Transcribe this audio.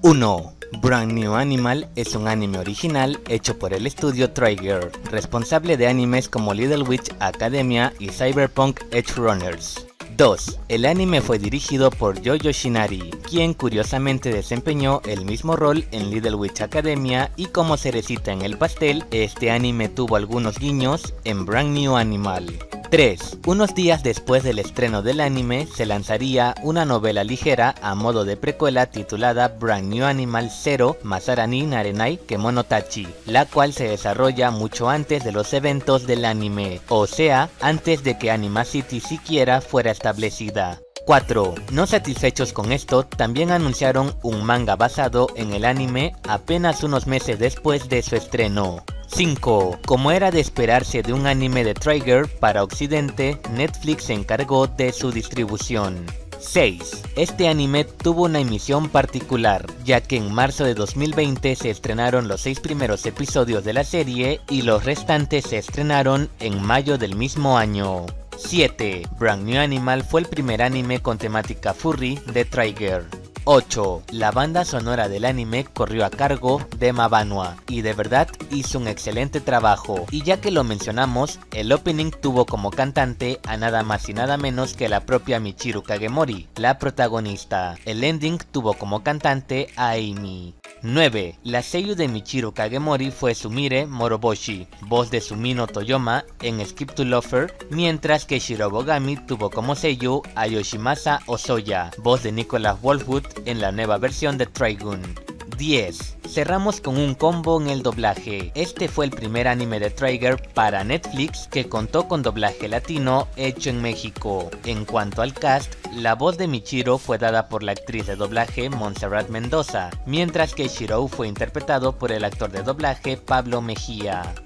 1. Brand New Animal es un anime original hecho por el estudio Trigger, responsable de animes como Little Witch Academia y Cyberpunk Edge Runners. 2. El anime fue dirigido por Yo Yoshinari, quien curiosamente desempeñó el mismo rol en Little Witch Academia, y como cerecita en el pastel, este anime tuvo algunos guiños en Brand New Animal. 3. Unos días después del estreno del anime, se lanzaría una novela ligera a modo de precuela titulada Brand New Animal 0 Masarani Narenai Kemonotachi, la cual se desarrolla mucho antes de los eventos del anime, o sea, antes de que Anima City siquiera fuera establecida. 4. No satisfechos con esto, también anunciaron un manga basado en el anime apenas unos meses después de su estreno. 5. Como era de esperarse de un anime de Trigger para Occidente, Netflix se encargó de su distribución. 6. Este anime tuvo una emisión particular, ya que en marzo de 2020 se estrenaron los 6 primeros episodios de la serie y los restantes se estrenaron en mayo del mismo año. 7. Brand New Animal fue el primer anime con temática furry de Trigger. 8. La banda sonora del anime corrió a cargo de Mabanua y de verdad hizo un excelente trabajo, y ya que lo mencionamos, el opening tuvo como cantante a nada más y nada menos que la propia Michiru Kagemori, la protagonista. El ending tuvo como cantante a Amy. 9. La seiyū de Michiru Kagemori fue Sumire Moroboshi, voz de Sumino Toyoma en Skip to Lover, mientras que Shirobogami tuvo como seiyū a Yoshimasa Osoya, voz de Nicholas Wolfwood en la nueva versión de Trigun. 10. Cerramos con un combo en el doblaje. Este fue el primer anime de Trigger para Netflix que contó con doblaje latino hecho en México. En cuanto al cast, la voz de Michiru fue dada por la actriz de doblaje Montserrat Mendoza, mientras que Shirou fue interpretado por el actor de doblaje Pablo Mejía.